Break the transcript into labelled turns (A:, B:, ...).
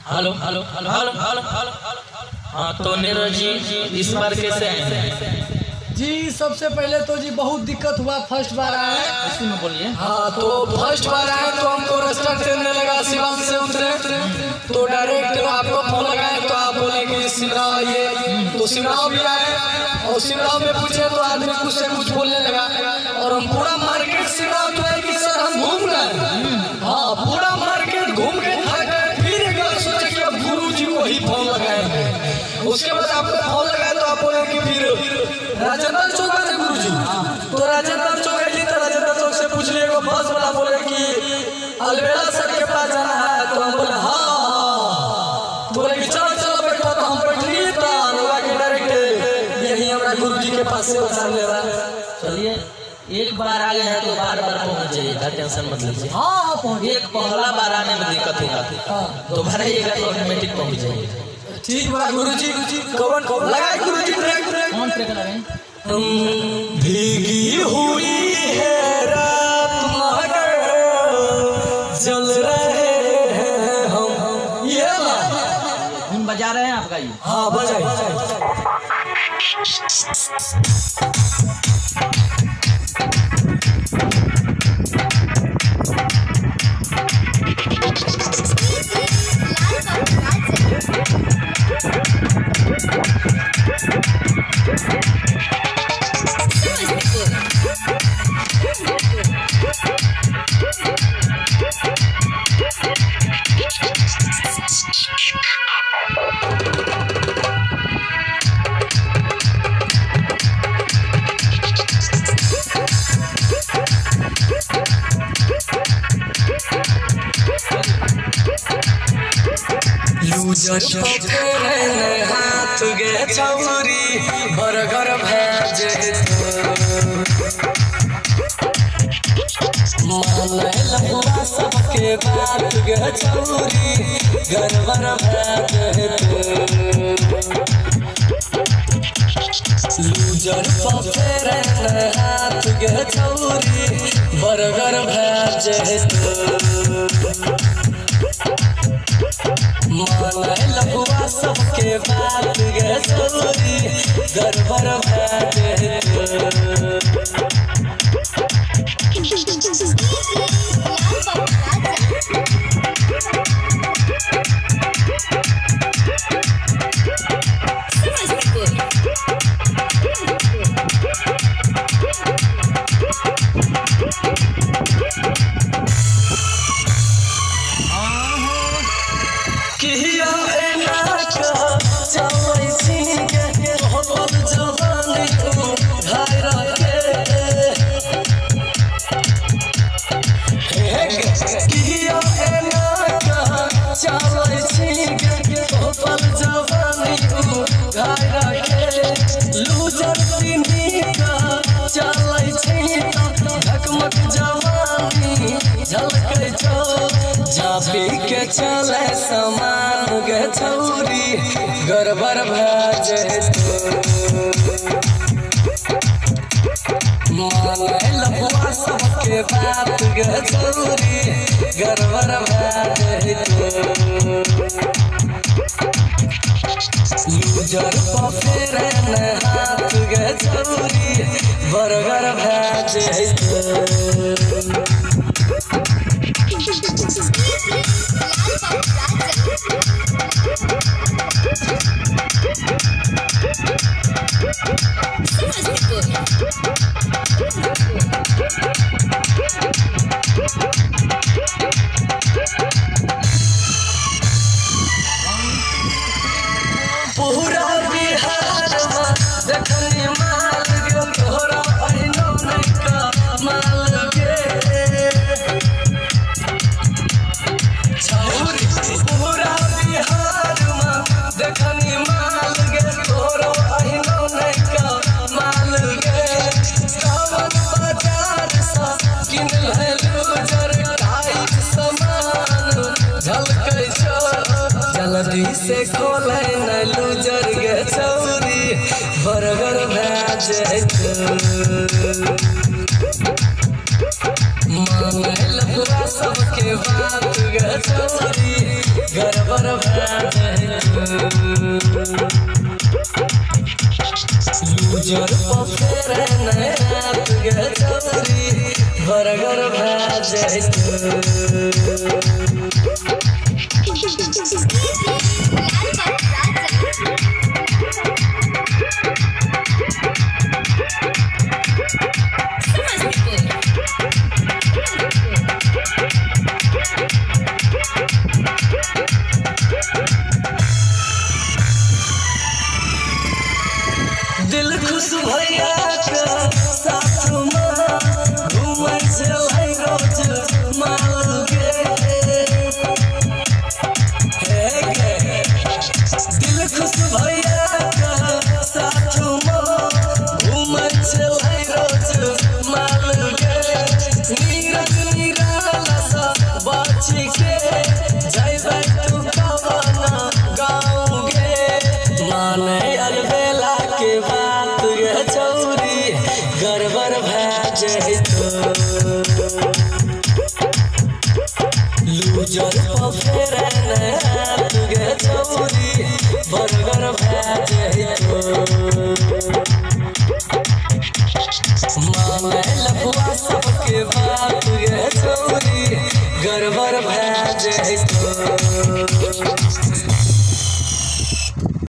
A: Hello hello hello hello hello hello. हाँ तो नीरज जी इस बार कैसे आए
B: जी? सबसे पहले तो जी बहुत दिक्कत हुआ, फर्स्ट बार आए।
A: इसी में बोलिए।
B: हाँ तो फर्स्ट बार आए तो हमको रास्ता चलने लगा, शिवांग से उतरे तो डायरेक्ट आपको फोन लगाए तो आप बोले कि शिवराव आइए, तो शिवराव भी आए और शिवराव में पूछे तो आदमी कुछ से कुछ बोलने लगा और हम पूरा मार्केट शिवराव जो है कि सर हम घूम गए। हाँ पूरा मार्केट घूम के थक गए, फिर एक बार सोचे कि अब गुरु जी को ही फोन लगाए। उसके बाद आपको फोन लगाए तो आप बोले कि फिर राजेंद्र चौक है गुरु जी, तो राजेंद्र चौक है तो राजेंद्र चौक से पूछ लिए बस वाला बोले कि अलवेला सर के पास जाना है, तो हम बोले हाँ, तो बोले कि चलो चलो बैठो, तो हम बैठ लिए तो अनुवा के डायरेक्ट यही हमारा गुरु जी के पास से बचा ले रहा है।
A: चलिए एक बार आ गए हैं तो बार बार पहुंच जाइएगा, टेंशन मत लीजिए।
B: हाँ पहुँच
A: एक पहला बार आने में दिक्कत होगा, दोबारा आइएगा तो ऑटोमेटिक पहुंच जाइएगा।
B: ठीक बा गुरु जी। कौन लगाए गुरु जी ब्रेक?
A: कौन ट्रैक लगाएं?
B: भीगी हुई है रात मगर जल रहे हैं हम, ये
A: धुन बजा रहे हैं आपका ये?
B: हाँ बजाइए। हाथ गे छौरी बरगर भेजे लपुआ सबके बात गे छौरी गरबर भेजे लूजर पफेर हाथ गे छौरी बरगर भेजे लपुआ सबके बात गे छौरी गरबर भेजे के चले समान गे छौरी गरबर भेजे लपुआ सबके बात गे छौरी गरबर भेजे लूजर पफेर हाथ गे छौरी बरगर भेजे पूरा बिहार में देखनी माल गे तोहरा अहिनो नहीं का माल गे छौरी। पूरा बिहार में देखनी माल गे तोहरा अहिनो नहीं का माल गे कवन बाजार सा किन लूजर टाइट सामान झलकै छो जल्दी से खोले न लूजर गे छौरी बरगर भेजे लपुआ सबके बात गे छौरी गड़बड़ लूजर पफेरे नैत गे छौरी बरगर भाजे दिल खुश भैया का साथ में घूमै छै रोज माल के दिल खुश भैया का साथ में घूमै छै रोज माल के नीरज निराला सा बाच के जैबै तू कवना गाँव गे माने अलबेला के बात गे छौरी गड़बड़ भाजे लूजर पफेरे नैत गे